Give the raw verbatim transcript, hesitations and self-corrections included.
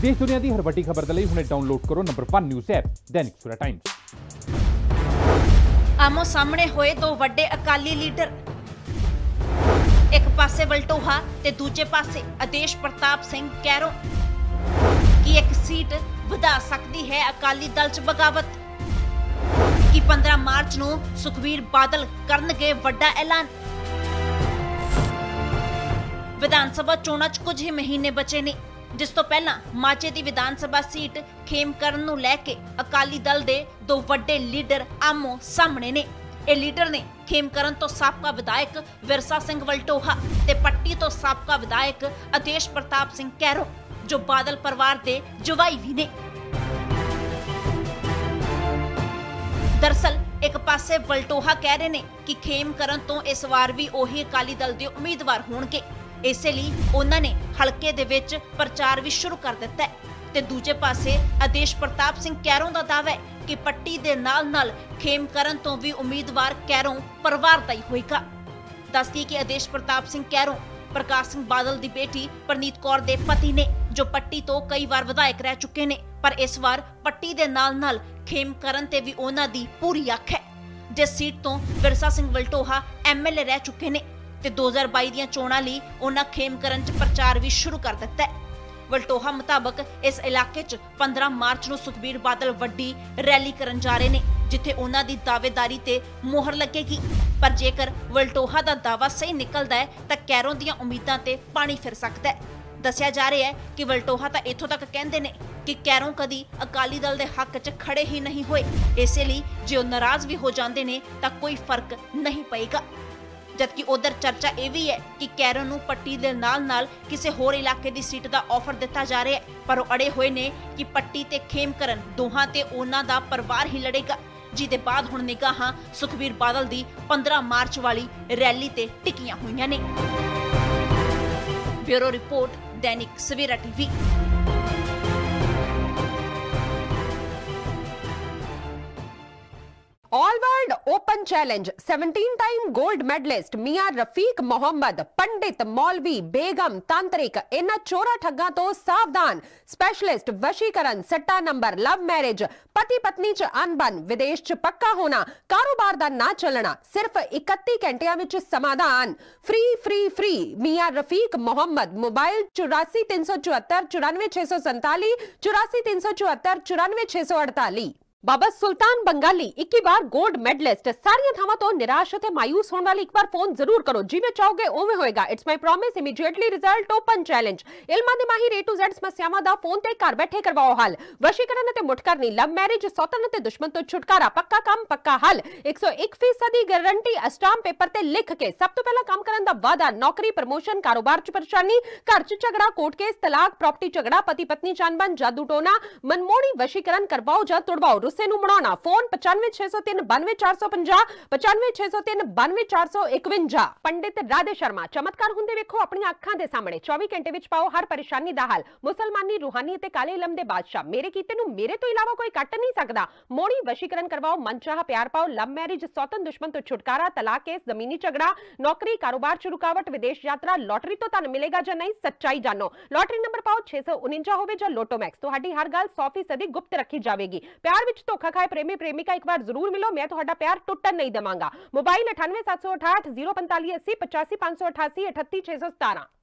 देश दुनिया की हर वड्डी खबर के लिए हुणे डाउनलोड करो number one news app Dainik Savera times. आमो सामने होए दो वड्डे अकाली लीडर, एक पासे वलटोहा ते दूजे पासे आदेश प्रताप सिंह कैरों की एक सीट वधा सकती है अकाली दल च बगावत की पंद्रह मार्च नूं सुखबीर बादल करनगे वड्डा ऐलान। विधान सभा चोणां च कुछ ही महीने बचे ने, जिस तो पहला माचे दी विधान सभा सीट खेमकरन नूं लैके अकाली दल दे दो वड्डे लीडर आमो सामने ने। ए लीडर ने खेमकरन तो साबका विधायक विरसा सिंह वलटोहा ते पट्टी तो साबका विधायक आदेश प्रताप सिंह कैरों, जो बादल परिवार दे जवाई भी ने। दरअसल एक पासे वलटोहा कह रहे ने कि खेमकरन तो इस वार भी ओही अकाली दल दे उम्मीदवार होणगे, इसे ਲਈ ਉਹਨਾਂ ਨੇ ਹਲਕੇ ਦੇ ਵਿੱਚ ਪ੍ਰਚਾਰ ਵੀ ਸ਼ੁਰੂ ਕਰ ਦਿੱਤਾ ਹੈ। ਤੇ ਦੂਜੇ ਪਾਸੇ ਆਦੇਸ਼ ਪ੍ਰਤਾਪ ਸਿੰਘ ਕੈਰੋਂ ਦਾ ਦਾਅਵਾ ਹੈ ਕਿ ਪੱਟੀ ਦੇ ਨਾਲ-ਨਾਲ ਖੇਮਕਰਨ ਤੋਂ ਵੀ ਉਮੀਦਵਾਰ ਕੈਰੋਂ ਪਰਿਵਾਰ ਦਾ ਹੀ ਹੋਏਗਾ। ਦੱਸਦੀ ਕਿ ਆਦੇਸ਼ ਪ੍ਰਤਾਪ ਸਿੰਘ ਕੈਰੋਂ ਪ੍ਰਕਾਸ਼ ਸਿੰਘ ਬਾਦਲ ਦੀ ਬੇਟੀ ਪ੍ਰਨੀਤ ਕੌਰ ਦੇ ਪਤੀ ਨੇ, ਜੋ ਪੱਟੀ ਤੋਂ ਕਈ ਵਾਰ ਵਿਧਾਇਕ ਰਹਿ ਚੁੱਕੇ ਨੇ, ਪਰ ਇਸ ਵਾਰ ਪੱਟੀ ਦੇ ਨਾਲ-ਨਾਲ ਖੇਮਕਰਨ ਤੇ ਵੀ ਉਹਨਾਂ ਦੀ ਪੂਰੀ ਅੱਖ ਹੈ। ਜਿਸ ਸੀਟ ਤੋਂ ਵਿਰਸਾ ਸਿੰਘ ਵਲਟੋਹਾ ਐਮਐਲਏ ਰਹਿ ਚੁੱਕੇ ਨੇ ਤੇ दो हज़ार बाईस ਦੀਆਂ ਚੋਣਾਂ ਲਈ ਉਹਨਾਂ ਖੇਮਕਰਨ ਚ ਪ੍ਰਚਾਰ ਵੀ ਸ਼ੁਰੂ ਕਰ ਦਿੱਤਾ ਹੈ। ਵਲਟੋਹਾ ਮੁਤਾਬਕ ਇਸ ਇਲਾਕੇ ਚ पंद्रह ਮਾਰਚ ਨੂੰ ਸੁਖਬੀਰ ਬਾਦਲ ਵੱਡੀ ਰੈਲੀ ਕਰਨ ਜਾ ਰਹੇ ਨੇ, ਜਿੱਥੇ ਉਹਨਾਂ ਦੀ ਦਾਅਵੇਦਾਰੀ ਤੇ ਮੋਹਰ ਲੱਗੇਗੀ। ਪਰ ਜੇਕਰ ਵਲਟੋਹਾ ਦਾ ਦਾਅਵਾ ਸਹੀ ਨਿਕਲਦਾ ਹੈ ਤਾਂ ਕੈਰੋਂ ਦੀਆਂ ਉਮੀਦਾਂ ਤੇ ਪਾਣੀ ਫਿਰ ਸਕਦਾ ਹੈ। ਦੱਸਿਆ ਜਾ ਰਿਹਾ ਹੈ ਕਿ ਵਲਟੋਹਾ ਤਾਂ ਇੱਥੋਂ ਤੱਕ ਕਹਿੰਦੇ ਨੇ ਕਿ ਕੈਰੋਂ ਕਦੀ ਅਕਾਲੀ ਦਲ ਦੇ ਹੱਕ ਚ ਖੜੇ ਹੀ ਨਹੀਂ ਹੋਏ, ਇਸੇ ਲਈ ਜੇ ਉਹ ਨਾਰਾਜ਼ ਵੀ ਹੋ ਜਾਂਦੇ ਨੇ ਤਾਂ ਕੋਈ ਫਰਕ ਨਹੀਂ ਪਏਗਾ। जबकि उधर चर्चा यह भी है कि कैरों नूं पट्टी दे नाल नाल किसी होर इलाके दी सीट दा ऑफर दिता जा रहा है, पर अड़े हुए ने कि पट्टी ते खेमकरन दोहां ते उन्हां दा परिवार ही लड़ेगा, जिहदे बाद हुण निगाहां सुखबीर बादल दी पंद्रह मार्च वाली रैली ते टिकियां होईयां ने। Bureau report Dainik Savera TV. All world open challenge सत्रह time gold medalist Miyan Rafiq Mohammad, पंडित मौलवी बेगम तांत्रिक, इन्हां चोरा ठग्गां तो सावधान। स्पेशलिस्ट वशीकरण, सट्टा नंबर, लव मैरिज, पति पत्नी च अनबन, विदेश च पक्का होना, कारोबार दा ना चलना, सिर्फ इकतीस घंटियां विच समाधान। Free free free Miyan Rafiq Mohammad. Mobile चौरासी तीन सौ चौहत्तर चौरानवे छह सौ संताली, चौरासी तीन सौ चौहत्तर चौरानवे छह सौ अड़ताली। बाबा सुल्तान बंगाली इक्की बार गोल्ड मेडलिस्ट। सारियां थावां तो निराश ते मायूस होने वाली एक बार फोन जरूर करो, जिवें चाहोगे उवें होएगा। It's my promise, immediately result open challenge. इल्मां दे माहिर ए टू ज़ेड समस्यावां दा फोन ते घर बैठे करवाओ हल। वशीकरण ते मुठ करनी, लव मैरिज, सौतन ते दुश्मन तो छुटकारा, पक्का काम पक्का हल। एक सौ एक फीसद दी गारंटी स्टाम्प पेपर ते लिख के। सब तो पहला काम करन दा वादा, नौकरी, प्रमोशन, कारोबार च परेशानी, घर च झगड़ा, कोर्ट केस, तलाक, प्रॉपर्टी झगड़ा, पति पत्नी च अनबन, जादू टोना, मनमोड़ी वशीकरण करवाओ जा तुड़वाओ। बनाना फोन पचानवे छह सौ तीन बानवे चार सौ पंजाह, पचानवे छह सौ तीन बानवे चार सौ इकवंजा। पंडित राधे शर्मा, चमत्कार हुंदे वेखो अपनी अखां दे सामने। चौबीस घंटे विच पाओ हर परेशानी दा हल। मुसलमानी, रूहानी ते काले इलम दे बादशाह, मेरे कीते नूं मेरे तो इलावा कोई कट नहीं सकदा। मोड़ी वशीकरण करवाओ, मनचाहा प्यार पाओ, लव मैरिज, सौतन दुश्मन तो छुटकारा, तलाक केस, जमीनी झगड़ा, नौकरी, कारोबार च रुकावट, विदेश यात्रा, लॉटरी तो धन मिलेगा जां नहीं, सच्चाई जानो। लॉटरी नंबर पाओ छह सौ उनंजा होवे जां लोटो मैक्स, तुहाडी हर गल सौ फीसद गुप्त रखी जाएगी। प्यार विच धोखा खाए प्रेमी प्रेमिका एक बार जरूर मिलो, मैं तुहाडा प्यार टुटन नहीं देवांगा। मोबाइल अठानवे सात सौ अठाठ जीरो पैंताली अस्सी पचासी पांच सौ अठासी अठत्ती छह सौ सतारा।